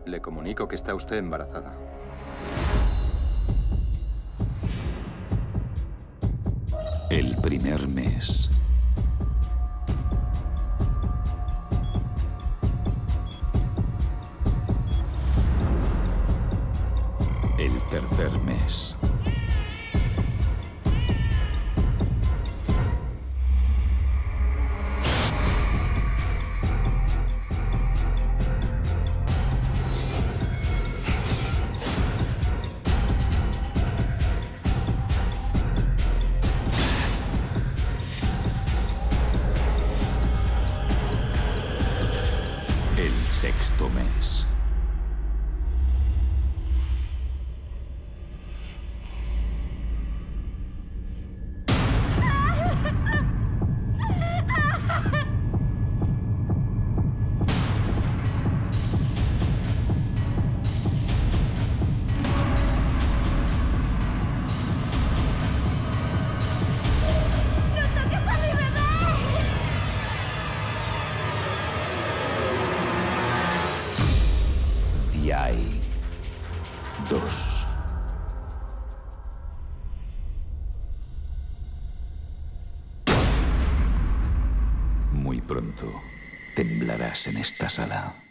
Le comunico que está usted embarazada. El primer mes. El tercer mes. El sexto mes. ¡No toques a mi bebé! Hay 2. Muy pronto temblarás en esta sala.